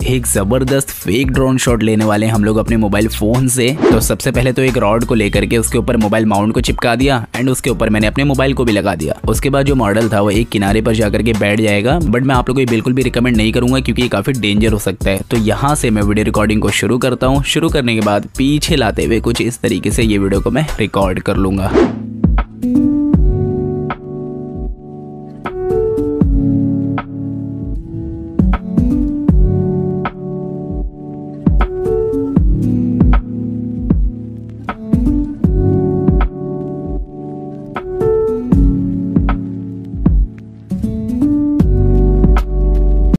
एक जबरदस्त fake drone shot लेने वाले हैं हम लोग अपने मोबाइल फोन से। तो सबसे पहले तो एक रॉड को लेकर के उसके ऊपर मोबाइल माउंट को चिपका दिया एंड उसके ऊपर मैंने अपने मोबाइल को भी लगा दिया। उसके बाद जो मॉडल था वो एक किनारे पर जाकर के बैठ जाएगा, बट मैं आप लोगों को बिल्कुल भी रिकमेंड नहीं करूंगा क्योंकि ये काफी डेंजर हो सकता है। तो यहाँ से मैं वीडियो रिकॉर्डिंग को शुरू करता हूँ। शुरू करने के बाद पीछे लाते हुए कुछ इस तरीके से ये वीडियो को मैं रिकॉर्ड कर लूंगा।